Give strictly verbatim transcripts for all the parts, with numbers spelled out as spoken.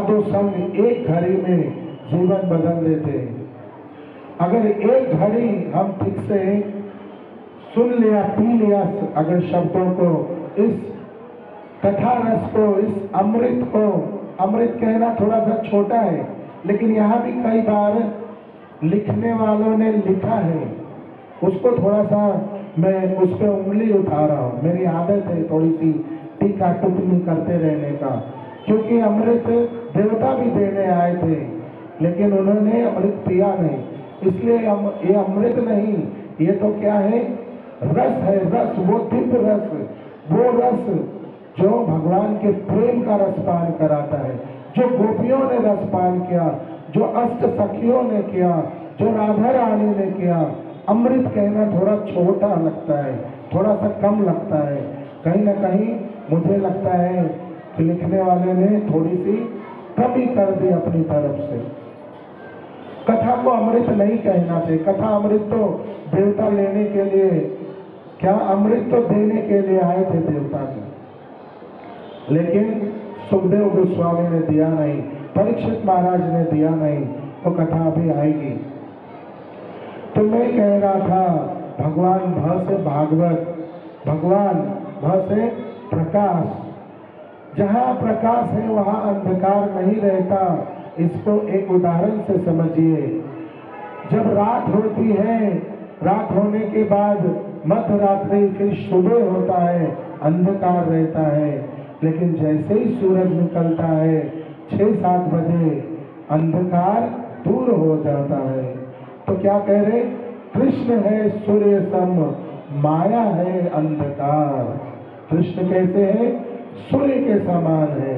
साधु संग एक घड़ी में जीवन बदल देते हैं। अगर एक घड़ी हम ठीक से सुन लिया, पी लिया अगर शब्दों को, इस कथा रस को, इस अमृत को, अमृत कहना थोड़ा सा छोटा है लेकिन यहाँ भी कई बार लिखने वालों ने लिखा है, उसको थोड़ा सा मैं उस पर उंगली उठा रहा हूँ। मेरी आदत है थोड़ी सी टीका टिप्पणी करते रहने का, क्योंकि अमृत देवता भी देने आए थे लेकिन उन्होंने अमृत पिया नहीं, इसलिए अम, ये अमृत नहीं, ये तो क्या है, रस है, रस, वो दिव्य रस, वो रस जो भगवान के प्रेम का रसपान कराता है, जो गोपियों ने रसपान किया, जो अष्ट सखियों ने किया, जो राधा रानी ने किया। अमृत कहना थोड़ा छोटा लगता है, थोड़ा सा कम लगता है। कहीं ना कहीं मुझे लगता है कि लिखने वाले ने थोड़ी सी कमी कर दी अपनी तरफ से। कथा को अमृत नहीं कहना चाहिए। कथा अमृत तो देवता लेने के लिए, क्या अमृत तो देने के लिए आए थे देवता के, लेकिन सुखदेव गोस्वामी ने दिया नहीं, परीक्षित महाराज ने दिया नहीं, तो कथा अभी आएगी। तो मैं कह रहा था भगवान भ से भागवत, भगवान भ से प्रकाश। जहाँ प्रकाश है वहाँ अंधकार नहीं रहता। इसको एक उदाहरण से समझिए। जब रात होती है, रात होने के बाद मध्य रात्रि, फिर सुबह होता है, अंधकार रहता है, लेकिन जैसे ही सूरज निकलता है छह सात बजे, अंधकार दूर हो जाता है। तो क्या कह रहे, कृष्ण है सूर्य सम, माया है अंधकार। कृष्ण कैसे है, सूर्य के समान है।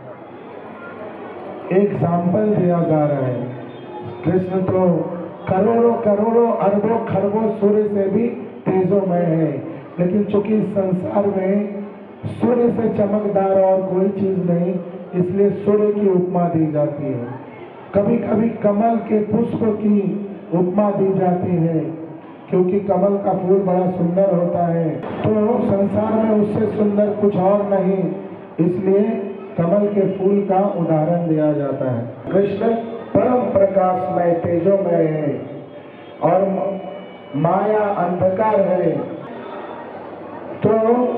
एग्जाम्पल दिया जा रहा है, कृष्ण तो करोड़ों करोड़ों अरबों खरबों सूर्य से भी तेजोमय है, लेकिन चूंकि संसार में सूर्य से चमकदार और कोई चीज नहीं, इसलिए सूर्य की उपमा दी जाती है। कभी कभी कमल के पुष्प की उपमा दी जाती है, क्योंकि कमल का फूल बड़ा सुंदर होता है, तो संसार में उससे सुंदर कुछ और नहीं, इसलिए कमल के फूल का उदाहरण दिया जाता है। कृष्ण परम प्रकाशमय तेजोमय है और माया अंधकार है। तो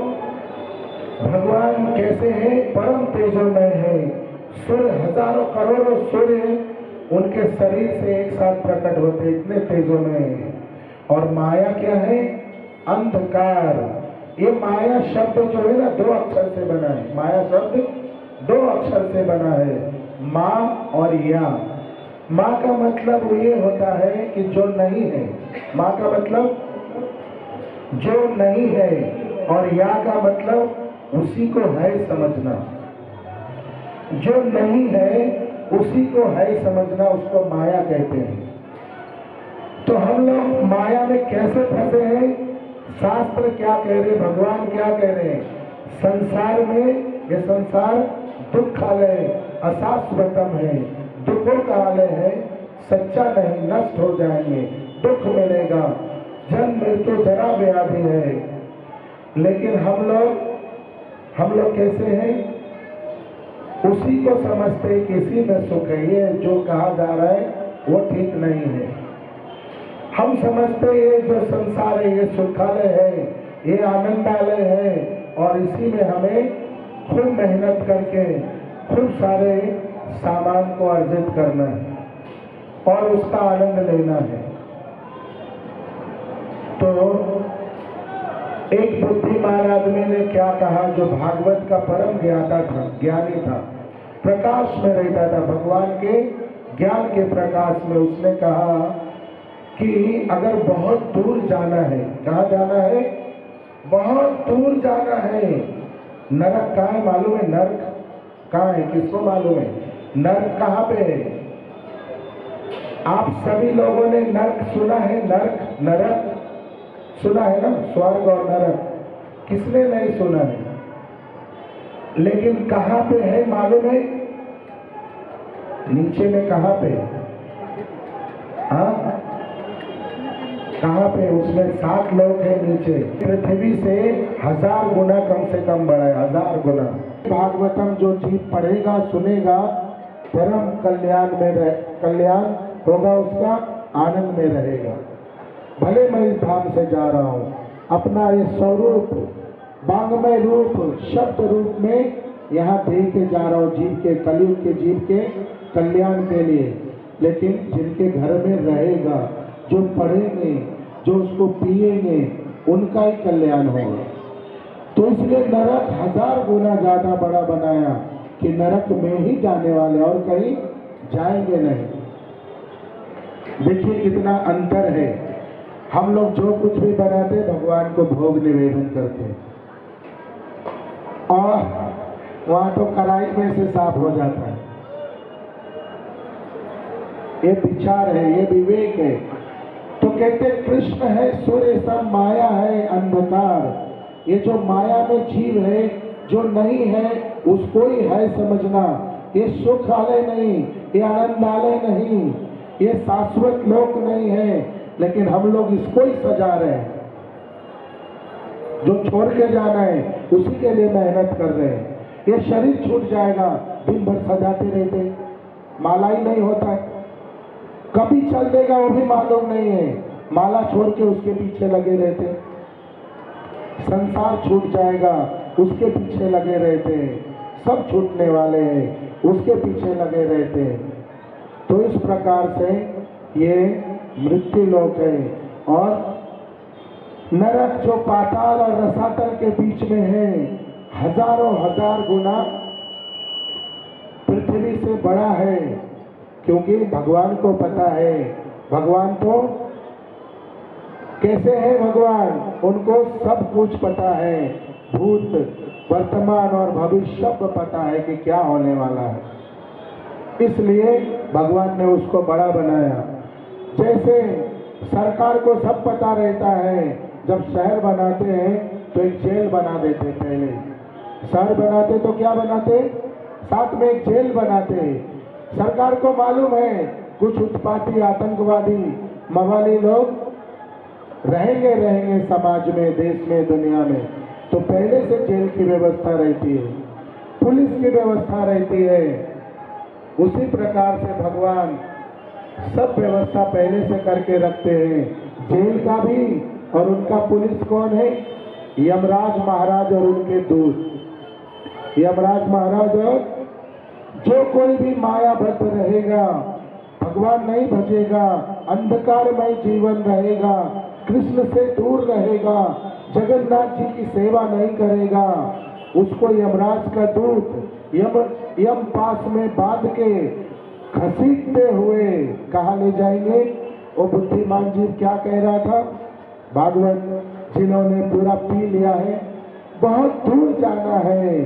भगवान कैसे है, परम तेजोमय है। सूर्य, हजारों करोड़ों सूर्य उनके शरीर से एक साथ प्रकट होते, इतने तेजोमय है। और माया क्या है, अंधकार। ये माया शब्द जो है ना, दो अक्षर से बना है। माया शब्द दो अक्षर से बना है, माँ और या। माँ का मतलब ये होता है कि जो नहीं है, माँ का मतलब जो नहीं है, और या का मतलब उसी को है समझना। जो नहीं है उसी को है समझना, उसको माया कहते हैं। तो हम लोग माया में कैसे फंसे हैं? शास्त्र क्या कह रहे, भगवान क्या कह रहे हैं? संसार में, ये संसार दुखालय अशाश्वतम है, दुखों का आलय है, सच्चा नहीं, नष्ट हो जाएंगे, दुख मिलेगा, जन्म मृत्यु जरा व्याधि है। लेकिन हम लोग हम लोग कैसे हैं? उसी को समझते कि इसी में सुख है। ये जो कहा जा रहा है वो ठीक नहीं है। हम समझते ये जो संसार है ये सुखालय है, ये आनंदालय है, और इसी में हमें खूब मेहनत करके खूब सारे सामान को अर्जित करना है और उसका आनंद लेना है। तो एक बुद्धिमान आदमी ने क्या कहा, जो भागवत का परम ज्ञाता था, ज्ञानी था, प्रकाश में रहता था, भगवान के ज्ञान के प्रकाश में, उसने कहा कि अगर बहुत दूर जाना है, कहाँ जाना है? बहुत दूर जाना है। नरक कहाँ है मालूम है? नरक कहाँ है, किसको मालूम है? नरक कहाँ पे है? आप सभी लोगों ने नरक सुना है? नरक, नरक सुना है ना, स्वर्ग और नरक। किसने नहीं सुना है? लेकिन कहाँ पे है मालूम है? नीचे में कहाँ पे? हाँ, कहाँ पे? उसमें सात लोग हैं नीचे। पृथ्वी से हजार गुना कम से कम बड़ा है, हजार गुना। भागवतम जो जीव पढ़ेगा सुनेगा परम कल्याण में रह कल्याण होगा, उसका आनंद में रहेगा। भले मैं इस धाम से जा रहा हूँ, अपना ये स्वरूप वांगमय रूप शब्द रूप में यहाँ दे के जा रहा हूँ जीव के, कलयुग के जीव के कल्याण के लिए। लेकिन जिनके घर में रहेगा, जो पढ़ेंगे, जो उसको पिएंगे, उनका ही कल्याण होगा। तो इसलिए नरक हजार गुना ज्यादा बड़ा बनाया कि नरक में ही जाने वाले और कहीं जाएंगे नहीं। देखिए कितना अंतर है। हम लोग जो कुछ भी बनाते भगवान को भोग निवेदन करते, और वहां तो कढ़ाई में से साफ हो जाता है। ये विचार है, ये विवेक है। तो कहते कृष्ण है सूर्य सब माया है अंधकार। ये जो माया में जीव है, जो नहीं है उसको ही है समझना। ये सुख आलय नहीं, ये आनंदालय नहीं, ये शाश्वत लोक नहीं है। लेकिन हम लोग इसको ही सजा रहे हैं। जो छोड़ के जाना है उसी के लिए मेहनत कर रहे हैं। ये शरीर छूट जाएगा, दिन भर सजाते रहते, माला ही नहीं होता है। कभी चल देगा वो भी मालूम नहीं है, माला छोड़ के उसके पीछे लगे रहते। संसार छूट जाएगा, उसके पीछे लगे रहते हैं। सब छूटने वाले हैं, उसके पीछे लगे रहते हैं। तो इस प्रकार से ये मृत्यु लोक है। और नरक जो पाताल और रसातल के बीच में है, हजारों हजार गुना पृथ्वी से बड़ा है। क्योंकि भगवान को पता है, भगवान तो कैसे है भगवान, उनको सब कुछ पता है। भूत वर्तमान और भविष्य सब पता है कि क्या होने वाला है। इसलिए भगवान ने उसको बड़ा बनाया। जैसे सरकार को सब पता रहता है, जब शहर बनाते हैं तो एक जेल बना देते। पहले शहर बनाते तो क्या बनाते, साथ में एक जेल बनाते। सरकार को मालूम है कुछ उत्पाती आतंकवादी मवाली लोग रहेंगे रहेंगे समाज में, देश में, दुनिया में। तो पहले से जेल की व्यवस्था रहती है, पुलिस की व्यवस्था रहती है। उसी प्रकार से भगवान सब व्यवस्था पहले से करके रखते हैं। जेल का भी, और उनका पुलिस कौन है, यमराज महाराज और उनके दूत। यमराज महाराज और जो कोई भी मायाबद्ध रहेगा, भगवान नहीं भजेगा, अंधकारमय जीवन रहेगा, कृष्ण से दूर रहेगा, जगन्नाथ जी की सेवा नहीं करेगा, उसको यमराज का दूत यम यम पास में बांध के घसीटते हुए कहाँ ले जाएंगे। वो बुद्धिमान जीव क्या कह रहा था, भागवत जिन्होंने पूरा पी लिया है, बहुत दूर जाना है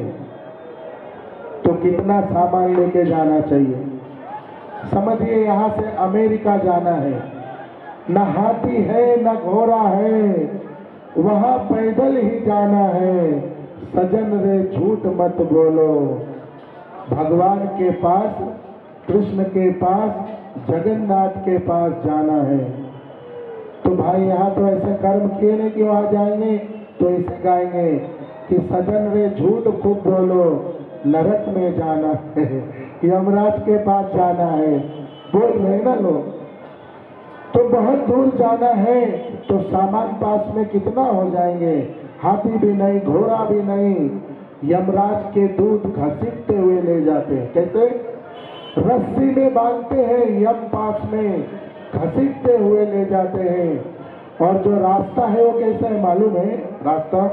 तो कितना सामान लेके जाना चाहिए। समझिए यहाँ से अमेरिका जाना है, न हाथी है न घोड़ा है, वहां पैदल ही जाना है। सजन रे झूठ मत बोलो, भगवान के पास, कृष्ण के पास, जगन्नाथ के पास जाना है। तो भाई यहाँ तो ऐसे कर्म किए नहीं कि वहां जाएंगे तो ऐसे गाएंगे कि सजन रे झूठ खूब बोलो, नरक में जाना है, यमराज के पास जाना है, बोल रहे ना लोग। तो बहुत दूर जाना है तो सामान पास में कितना हो जाएंगे, हाथी भी नहीं, घोड़ा भी नहीं, यमराज के दूत घसीटते हुए ले जाते हैं। कैसे, रस्सी में बांधते हैं, यम पास में घसीटते हुए ले जाते हैं। और जो रास्ता है वो कैसा है मालूम है, रास्ता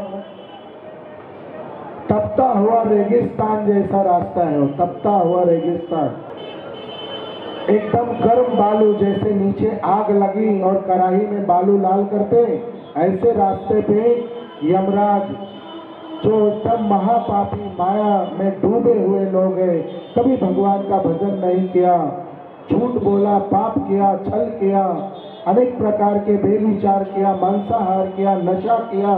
तपता हुआ रेगिस्तान जैसा रास्ता है। वो तपता हुआ रेगिस्तान, एकदम गर्म बालू, जैसे नीचे आग लगी और कढ़ाई में बालू लाल करते, ऐसे रास्ते पे यमराज, जो एकदम महापापी माया में डूबे हुए लोग हैं, कभी भगवान का भजन नहीं किया, झूठ बोला, पाप किया, छल किया, अनेक प्रकार के बेविचार किया, मांसाहार किया, नशा किया,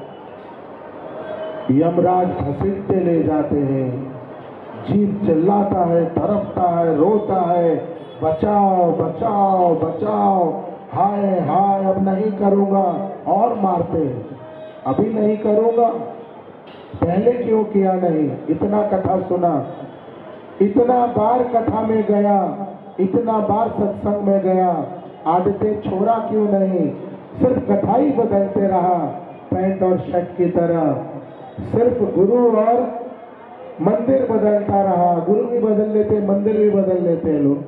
यमराज घसीटते ले जाते हैं। जीव चिल्लाता है, तड़पता है, रोता है, बचाओ बचाओ बचाओ, हाय हाय अब नहीं करूँगा, और मारते हैं, अभी नहीं करूँगा, पहले क्यों किया नहीं। इतना कथा सुना इतना बार कथा में गया, इतना बार सत्संग में गया, आदतें छोड़ा क्यों नहीं? सिर्फ कथा ही बदलते रहा पैंट और शर्ट की तरह, सिर्फ गुरु और मंदिर बदलता रहा। गुरु भी बदल लेते, मंदिर भी बदल लेते लोग,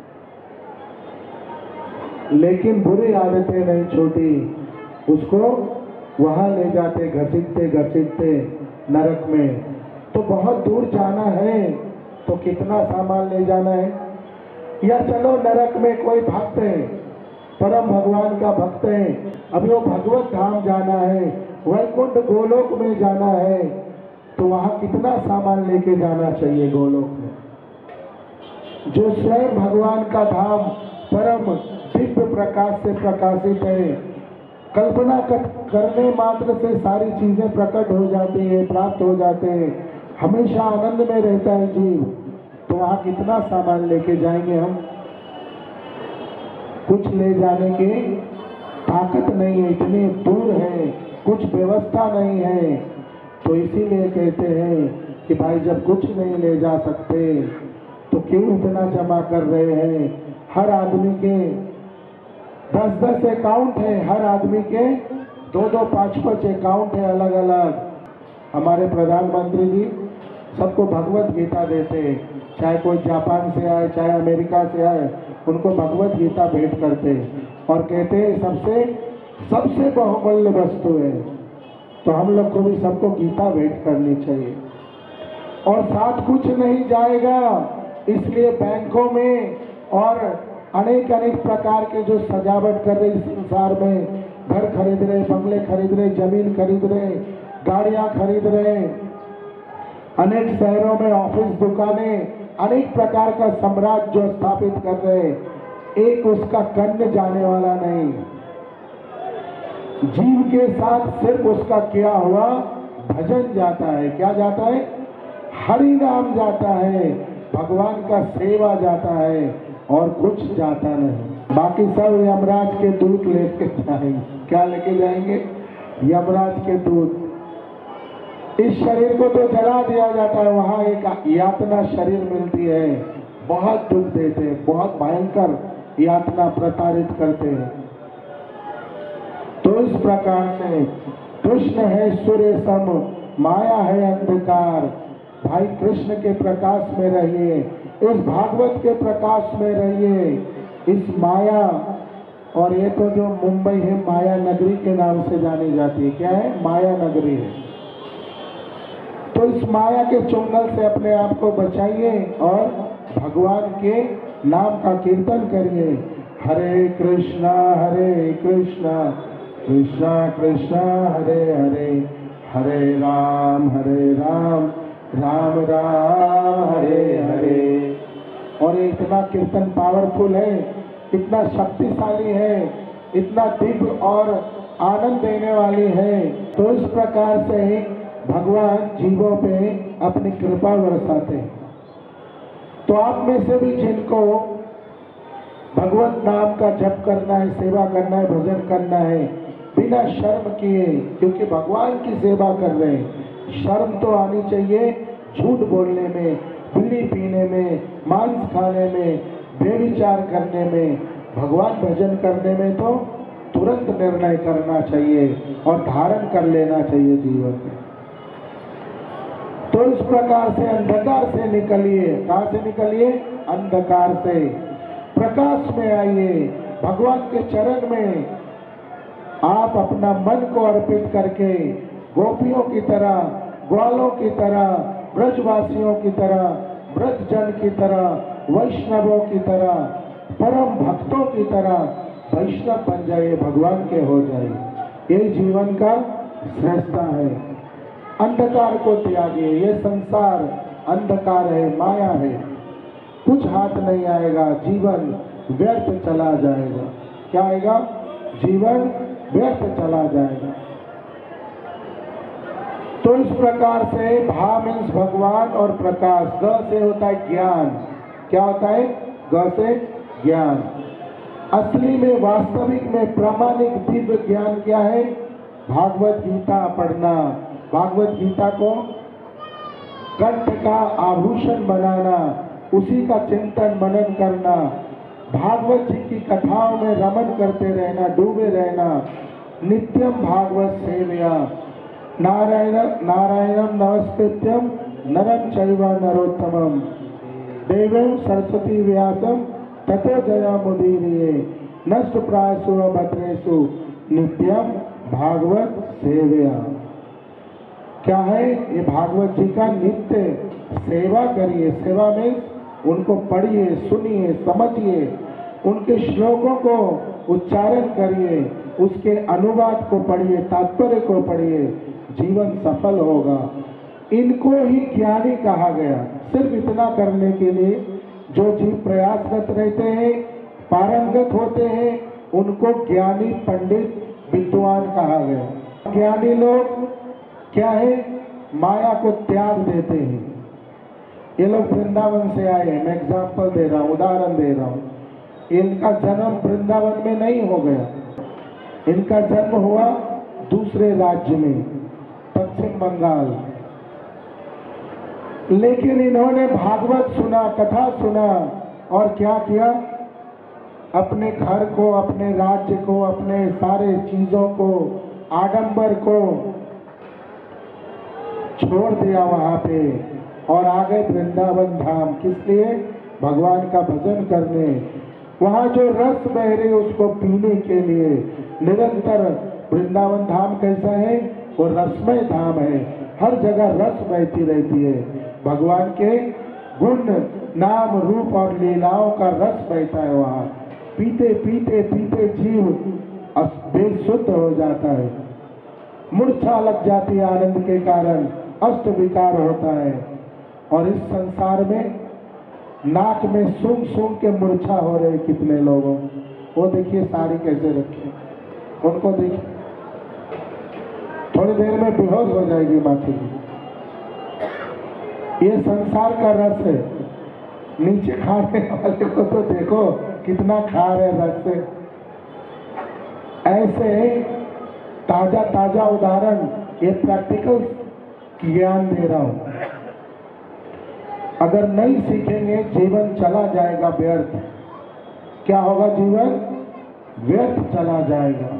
लेकिन बुरी आदतें नहीं छोड़ी। उसको वहां ले जाते घसीटते घसीटते नरक में। तो बहुत दूर जाना है तो कितना सामान ले जाना है? या चलो नरक में कोई भक्त है, परम भगवान का भक्त है, अभी वो भगवत धाम जाना है, वैकुंठ गोलोक में जाना है, तो वहां कितना सामान लेके जाना चाहिए? गोलोक में जो स्वयं भगवान का धाम परम दिव्य प्रकाश से प्रकाशित है, कल्पना करने मात्र से सारी चीजें प्रकट हो जाती है, प्राप्त हो जाते हैं, हमेशा आनंद में रहता है जीव, तो वहां कितना सामान लेके जाएंगे हम? कुछ ले जाने की ताकत नहीं है, इतनी दूर है, कुछ व्यवस्था नहीं है। तो इसीलिए कहते हैं कि भाई जब कुछ नहीं ले जा सकते तो क्यों इतना जमा कर रहे हैं? हर आदमी के दस दस अकाउंट है, हर आदमी के दो दो पांच पांच अकाउंट है अलग अलग। हमारे प्रधानमंत्री जी सबको भगवत गीता देते हैं, चाहे कोई जापान से आए चाहे अमेरिका से आए, उनको भगवत गीता भेंट करते और कहते हैं सबसे सबसे बहुमूल्य वस्तु है। तो हम लोग को भी सबको गीता भेंट करनी चाहिए। और साथ कुछ नहीं जाएगा, इसलिए बैंकों में और अनेक अनेक प्रकार के जो सजावट कर रहे संसार में, घर खरीद रहे, बंगले खरीद रहे, जमीन खरीद रहे, गाड़ियां खरीद रहे, अनेक शहरों में ऑफिस दुकानें, अनेक प्रकार का साम्राज्य जो स्थापित कर रहे, एक उसका कन्न जाने वाला नहीं। जीव के साथ सिर्फ उसका किया हुआ भजन जाता है। क्या जाता है? हरि नाम जाता है, भगवान का सेवा जाता है, और कुछ जाता नहीं। बाकी सब यमराज के दूत लेके जाएंगे। क्या लेके जाएंगे? यमराज के दूत। इस शरीर को तो जला दिया जाता है, वहां एक यातना शरीर मिलती है, बहुत दुख देते हैं, बहुत भयंकर यातना प्रताड़ित करते हैं। तो इस प्रकार से कृष्ण है सूर्य सम, माया है अंधकार। भाई कृष्ण के प्रकाश में रहिए, इस भागवत के प्रकाश में रहिए। इस माया, और ये तो जो मुंबई है माया नगरी के नाम से जानी जाती है, क्या है? माया नगरी है। तो इस माया के चुंगल से अपने आप को बचाइए और भगवान के नाम का कीर्तन करिए। हरे कृष्णा हरे कृष्णा कृष्णा कृष्णा हरे हरे, हरे राम हरे राम राम राम हरे हरे। और ये इतना कीर्तन पावरफुल है, इतना शक्तिशाली है, इतना दिव्य और आनंद देने वाली है। तो इस प्रकार से भगवान जीवों पे अपनी कृपा बरसाते हैं। तो आप में से भी जिनको भगवत नाम का जप करना है, सेवा करना है, भजन करना है, बिना शर्म किए, क्योंकि भगवान की सेवा कर रहे हैं, शर्म तो आनी चाहिए झूठ बोलने में, बीड़ी पीने में, मांस खाने में, बेविचार करने में, भगवान भजन करने में तो तुरंत निर्णय करना चाहिए और धारण कर लेना चाहिए जीवन में। तो इस प्रकार से अंधकार से निकलिए। कहां से निकलिए? अंधकार से प्रकाश में आइए। भगवान के चरण में आप अपना मन को अर्पित करके गोपियों की तरह, ग्वालों की तरह, ब्रजवासियों की तरह, ब्रजजन की तरह, वैष्णवों की तरह, परम भक्तों की तरह वैष्णव बन जाइए, भगवान के हो जाइए। ये जीवन का श्रेष्ठता है। अंधकार को त्यागिए। ये संसार अंधकार है, माया है, कुछ हाथ नहीं आएगा, जीवन व्यर्थ चला जाएगा। क्या आएगा? जीवन व्यर्थ चला जाएगा। तो इस प्रकार से भा मीन्स भगवान और प्रकाश, ग से होता है ज्ञान। क्या होता है? ग से ज्ञान। असली में, वास्तविक में प्रामाणिक दिव्य ज्ञान क्या है? भागवत गीता पढ़ना। भागवत गीता को कंठ का आभूषण बनाना, उसी का चिंतन मनन करना, भागवत जी की कथाओं में रमन करते रहना, डूबे रहना, नित्यम भागवत सेवया, नारायण नारायणम नमस्कृत्यम नरम चैव नरोत्तमम, देवं सरस्वती व्यासम ततो जयामुदीरये, नष्ट प्रायसु भद्रेषु नित्यम भागवत सेवया। क्या है ये? भागवत जी का नित्य सेवा करिए। सेवा में उनको पढ़िए, सुनिए, समझिए, उनके श्लोकों को उच्चारण करिए, उसके अनुवाद को पढ़िए, तात्पर्य को पढ़िए, जीवन सफल होगा। इनको ही ज्ञानी कहा गया। सिर्फ इतना करने के लिए जो जीव प्रयासरत रहते हैं, पारंगत होते हैं, उनको ज्ञानी, पंडित, विद्वान कहा गया। ज्ञानी लोग क्या है? माया को त्याग देते हैं। ये लोग वृंदावन से आए हैं, मैं एग्जाम्पल दे रहा हूँ, उदाहरण दे रहा हूँ। इनका जन्म वृंदावन में नहीं हो गया, इनका जन्म हुआ दूसरे राज्य में, पश्चिम बंगाल। लेकिन इन्होंने भागवत सुना, कथा सुना, और क्या किया? अपने घर को, अपने राज्य को, अपने सारे चीजों को, आडंबर को छोड़ दिया वहां पे और आ गए वृंदावन धाम। किस लिए? भगवान का भजन करने। वहां जो रस बह रहे उसको पीने के लिए। निरंतर वृंदावन धाम कैसा है? वो रसमय धाम है, हर जगह रस बहती रहती है। भगवान के गुण, नाम, रूप और लीलाओं का रस बहता है वहां। पीते पीते पीते जीव बेसुद्ध हो जाता है, मूर्छा लग जाती है आनंद के कारण, अष्ट विकार होता है। और इस संसार में नाक में सूंघ सूंघ के मूर्छा हो रहे कितने लोगों। वो देखिए साड़ी कैसे रखे, उनको देखिए, थोड़ी देर में बेहोश हो जाएगी माथी की। ये संसार का रस है। नीचे खाने वाले को तो देखो कितना खा रहे रस से। ऐसे ताजा ताजा उदाहरण, ये प्रैक्टिकल ज्ञान दे रहा हूं। अगर नहीं सीखेंगे जीवन चला जाएगा व्यर्थ। क्या होगा? जीवन व्यर्थ चला जाएगा।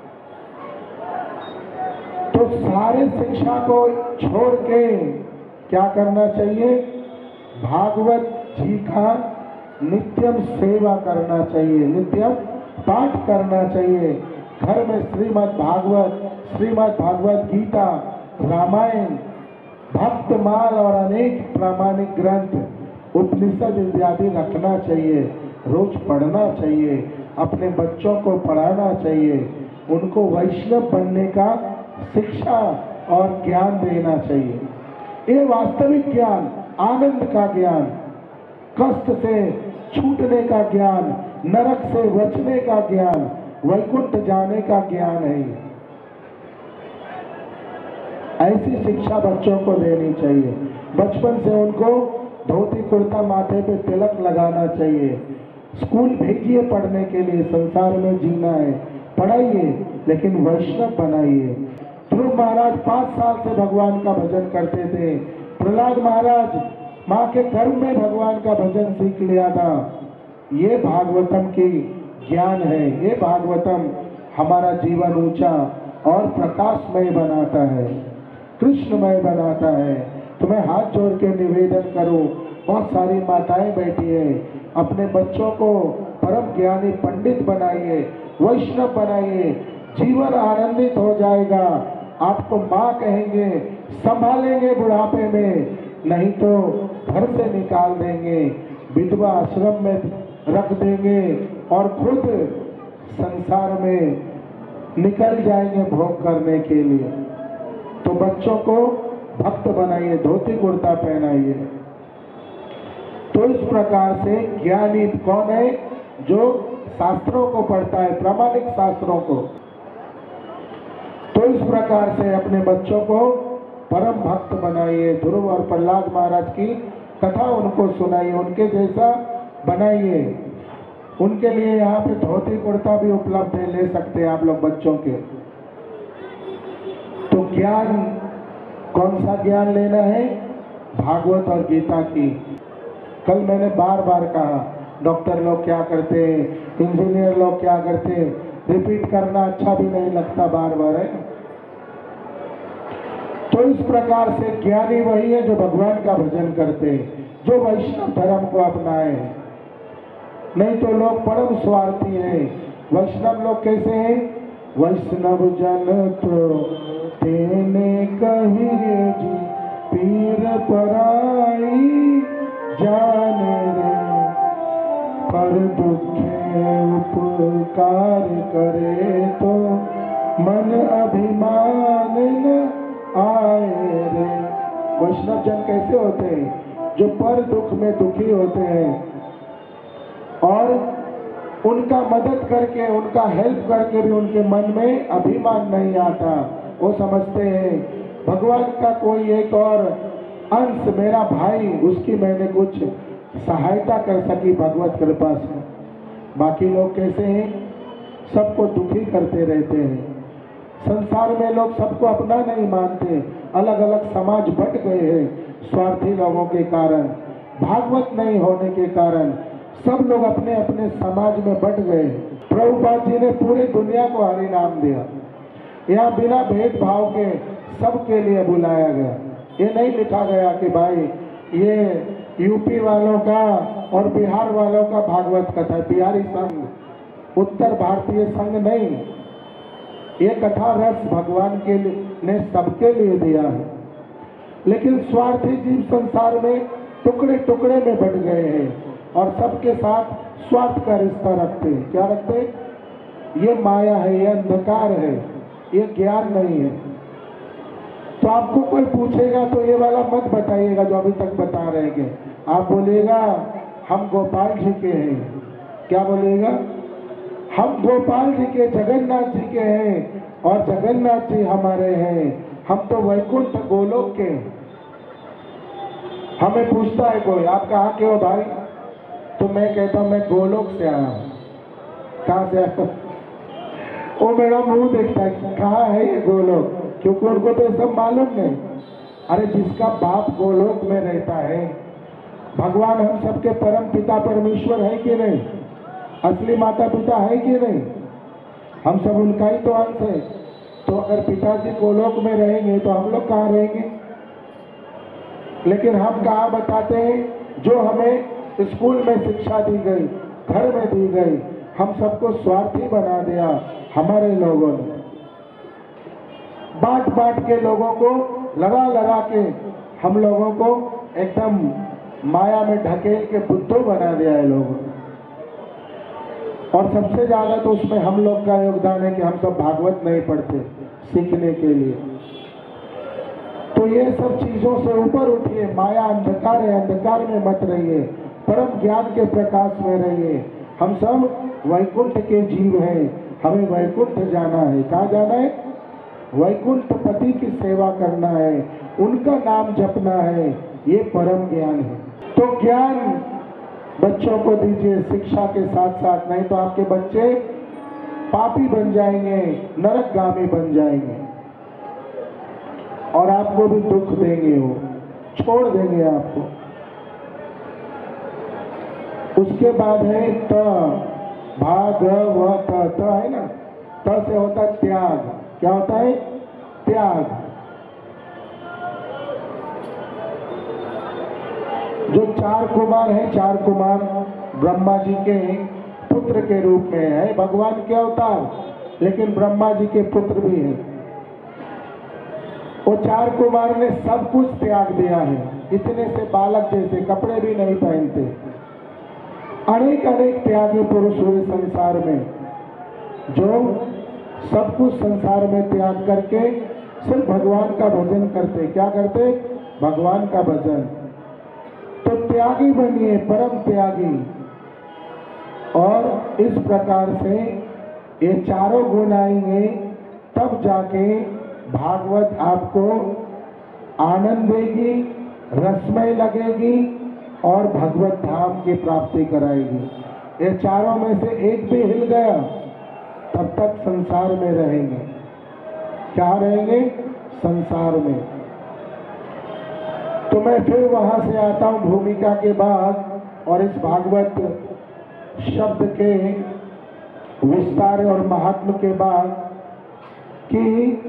तो सारे शिक्षा को छोड़ के क्या करना चाहिए? भागवत जी का नित्यम सेवा करना चाहिए, नित्यम पाठ करना चाहिए। घर में श्रीमद् भागवत, श्रीमद् भागवत गीता, रामायण, भक्तमाल और अनेक प्रामाणिक ग्रंथ, उपनिषद इत्यादि रखना चाहिए, रोज पढ़ना चाहिए, अपने बच्चों को पढ़ाना चाहिए, उनको वैष्णव बनने का शिक्षा और ज्ञान देना चाहिए। ये वास्तविक ज्ञान, आनंद का ज्ञान, कष्ट से छूटने का ज्ञान, नरक से बचने का ज्ञान, वैकुंठ जाने का ज्ञान है। ऐसी शिक्षा बच्चों को देनी चाहिए। बचपन से उनको धोती कुर्ता, माथे पे तिलक लगाना चाहिए। स्कूल भेजिए पढ़ने के लिए, संसार में जीना है, पढ़ाइए, लेकिन वैष्णव बनाइए। ध्रुव महाराज पांच साल से भगवान का भजन करते थे। प्रहलाद महाराज माँ के गर्भ में भगवान का भजन सीख लिया था। ये भागवतम की ज्ञान है। ये भागवतम हमारा जीवन ऊंचा और प्रकाशमय बनाता है, कृष्णमय बनाता है। तो मैं हाथ जोड़ के निवेदन करूं, बहुत सारी माताएं बैठी है, अपने बच्चों को परम ज्ञानी पंडित बनाइए, वैष्णव बनाइए, जीवन आनंदित हो जाएगा। आपको माँ कहेंगे, संभालेंगे बुढ़ापे में, नहीं तो घर से निकाल देंगे, विधवा आश्रम में रख देंगे और खुद संसार में निकल जाएंगे भोग करने के लिए। तो बच्चों को भक्त बनाइए, धोती कुर्ता पहनाइए। तो इस प्रकार से ज्ञानी कौन है? जो शास्त्रों को पढ़ता है, प्रामाणिक शास्त्रों को। तो इस प्रकार से अपने बच्चों को परम भक्त बनाइए। ध्रुव और प्रहलाद महाराज की कथा उनको सुनाइए, उनके जैसा बनाइए। उनके लिए यहाँ पे धोती कुर्ता भी उपलब्ध है, ले सकते हैं आप लोग बच्चों के। तो ज्ञान, कौन सा ज्ञान लेना है? भागवत और गीता की। कल मैंने बार बार कहा, डॉक्टर लोग क्या करते हैं, इंजीनियर लोग क्या करते हैं, रिपीट करना अच्छा भी नहीं लगता बार बार, है। तो इस प्रकार से ज्ञानी वही है जो भगवान का भजन करते हैं, जो वैष्णव धर्म को अपनाए। नहीं तो लोग परम स्वार्थी हैं। वैष्णव लोग कैसे हैं? वैष्णव जन तो तेने कहिए जी, पीर पराई जाने रे, पर दुखे उपकार करे तो मन अभिमान न आए रे। वैष्णव जन कैसे होते हैं? जो पर दुख में दुखी होते हैं और उनका मदद करके, उनका हेल्प करके भी उनके मन में अभिमान नहीं आता। वो समझते हैं भगवान का कोई एक और अंश मेरा भाई, उसकी मैंने कुछ सहायता कर सकी भगवत कृपा से। बाकी लोग कैसे हैं? सबको दुखी करते रहते हैं। संसार में लोग सबको अपना नहीं मानते, अलग अलग समाज बट गए हैं स्वार्थी लोगों के कारण, भागवत नहीं होने के कारण सब लोग अपने अपने समाज में बट गए। प्रभुपाद जी ने पूरी दुनिया को हरि नाम दिया। यहाँ बिना भेदभाव के सबके लिए बुलाया गया। ये नहीं लिखा गया कि भाई ये यूपी वालों का और बिहार वालों का भागवत कथा, बिहारी संघ, उत्तर भारतीय संघ नहीं। ये कथा रस भगवान के लिए ने सबके लिए दिया है। लेकिन स्वार्थी जीव संसार में टुकड़े टुकड़े में बट गए हैं और सबके साथ स्वार्थ का रिश्ता रखते हैं। क्या रखते हैं? ये माया है, ये अंधकार है, ये ज्ञान नहीं है। तो आपको कोई पूछेगा तो ये वाला मत बताइएगा जो अभी तक बता रहे हैं। आप बोलिएगा हम गोपाल जी के हैं। क्या बोलिएगा? हम गोपाल जी के, जगन्नाथ जी के हैं और जगन्नाथ जी हमारे हैं। हम तो वैकुंठ गोलोक के। हमें पूछता है कोई आप कहाँ के हो भाई, तो मैं कहता हूँ मैं गोलोक से आया हूँ। कहाँ से आया? वो मेरा मुंह देखता है कहाँ है ये गोलोक, क्योंकि उनको तो सब मालूम नहीं। अरे जिसका बाप गोलोक में रहता है, भगवान हम सबके परम पिता परमेश्वर है कि नहीं? असली माता पिता है कि नहीं? हम सब उनका ही तो अंश है। तो अगर पिताजी गोलोक में रहेंगे तो हम लोग कहाँ रहेंगे? लेकिन हम कहाँ बताते हैं जो हमें स्कूल में शिक्षा दी गई, घर में दी गई, हम सबको स्वार्थी बना दिया हमारे लोगों ने। बांट बांट के लोगों को लगा लगा के हम लोगों को एकदम माया में ढकेल के बुद्धू बना दिया है लोगों ने। और सबसे ज्यादा तो उसमें हम लोग का योगदान है कि हम सब भागवत नहीं पढ़ते सीखने के लिए। तो ये सब चीजों से ऊपर उठिए। माया अंधकार है, अंधकार में मत रहिए, परम ज्ञान के प्रकाश में रहिए। हम सब वैकुंठ के जीव हैं, हमें वैकुंठ जाना है। कहाँ जाना है? वैकुंठ पति की सेवा करना है, उनका नाम जपना है। ये परम ज्ञान है। तो ज्ञान बच्चों को दीजिए शिक्षा के साथ साथ, नहीं तो आपके बच्चे पापी बन जाएंगे, नरकगामी बन जाएंगे और आपको भी दुख देंगे, वो छोड़ देंगे आपको। उसके बाद है त, भागवत। त है ना, त से होता है त्याग। क्या होता है? त्याग। जो चार कुमार हैं, चार कुमार ब्रह्मा जी के पुत्र के रूप में है, भगवान के अवतार, लेकिन ब्रह्मा जी के पुत्र भी हैं। वो चार कुमार ने सब कुछ त्याग दिया है। इतने से बालक जैसे कपड़े भी नहीं पहनते। अनेक अनेक त्यागी पुरुष हुए संसार में, जो सब कुछ संसार में त्याग करके सिर्फ भगवान का भजन करते। क्या करते? भगवान का भजन। तो त्यागी बनिए, परम त्यागी। और इस प्रकार से ये चारों गुण आएंगे, तब जाके भागवत आपको आनंद देगी, रसमय लगेगी और भगवत धाम की प्राप्ति कराएगी। ये चारों में से एक भी हिल गया तब तक संसार में रहेंगे। क्या रहेंगे? संसार में। तो मैं फिर वहां से आता हूं भूमिका के बाद, और इस भागवत शब्द के विस्तार और महात्म के बाद कि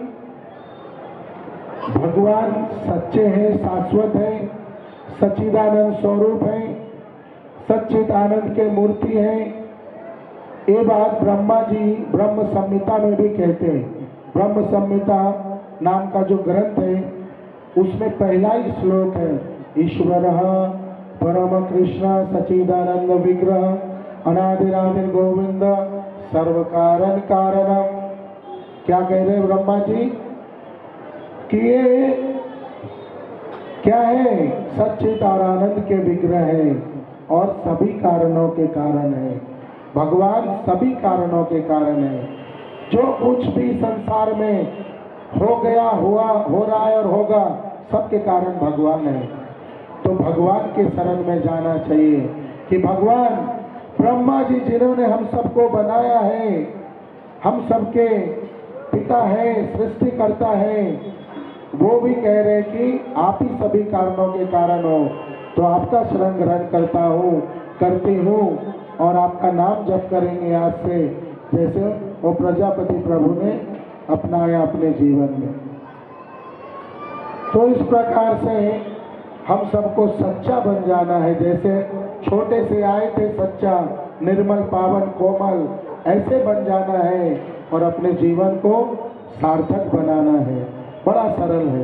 भगवान सच्चे हैं, शाश्वत हैं, सच्चिदानंद स्वरूप हैं, सच्चिद आनंद के मूर्ति हैं। ये बात ब्रह्मा जी ब्रह्म संहिता में भी कहते हैं। ब्रह्म संहिता नाम का जो ग्रंथ है उसमें पहला ही श्लोक है, ईश्वरः परम कृष्ण सच्चिदानंद विग्रह अनादिरादिर गोविंद सर्व कारण कारणम। क्या कह रहे ब्रह्मा जी कि ये क्या है, सच्चिद और आनंद के विग्रह है और सभी कारणों के कारण है। भगवान सभी कारणों के कारण है। जो कुछ भी संसार में हो गया, हुआ, हो रहा है और होगा, सबके कारण भगवान है। तो भगवान के शरण में जाना चाहिए कि भगवान ब्रह्मा जी जिन्होंने हम सबको बनाया है, हम सबके पिता है, सृष्टिकर्ता है, वो भी कह रहे कि आप ही सभी कारणों के कारण हो। तो आपका शरण ग्रहण करता हूँ, करती हूँ और आपका नाम जप करेंगे आज से, जैसे वो प्रजापति प्रभु ने अपनाया अपने जीवन में। तो इस प्रकार से हम सबको सच्चा बन जाना है। जैसे छोटे से आए थे सच्चा, निर्मल, पावन, कोमल, ऐसे बन जाना है और अपने जीवन को सार्थक बनाना है। बड़ा सरल है।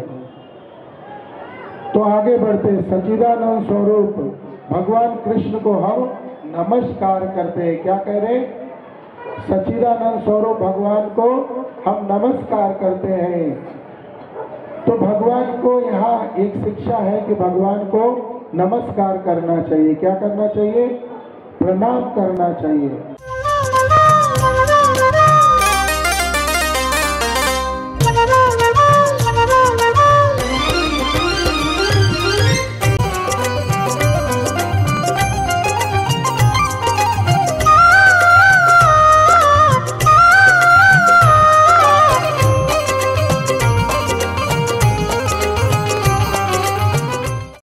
तो आगे बढ़ते, सच्चिदानंद स्वरूप भगवान कृष्ण को हम नमस्कार करते हैं। क्या कह रहे? सच्चिदानंद स्वरूप भगवान को हम नमस्कार करते हैं। तो भगवान को यहाँ एक शिक्षा है कि भगवान को नमस्कार करना चाहिए। क्या करना चाहिए? प्रणाम करना चाहिए।